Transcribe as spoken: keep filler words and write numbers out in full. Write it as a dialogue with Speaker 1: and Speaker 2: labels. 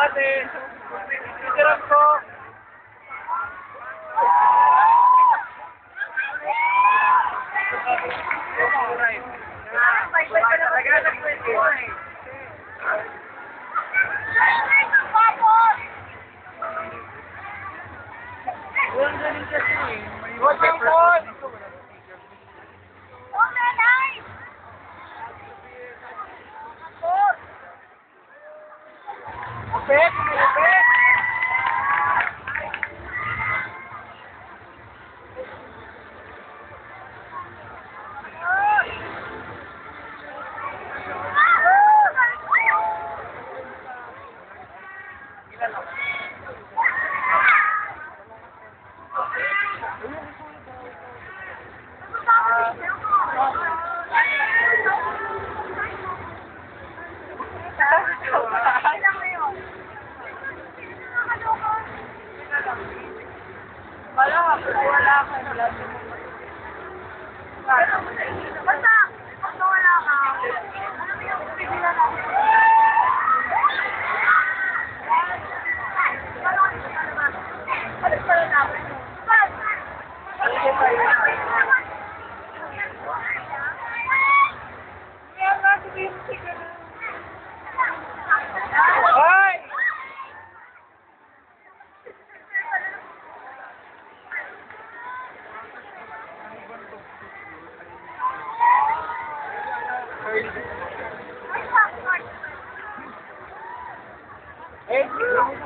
Speaker 1: ate. Picturean ko. Walang galing kasi eh. May paper. Upit! Upit! Wala ka, wala ka. Basta, basta wala ka. Ano mo yung pipila lang? Balik pala namin. Hoy! Eh,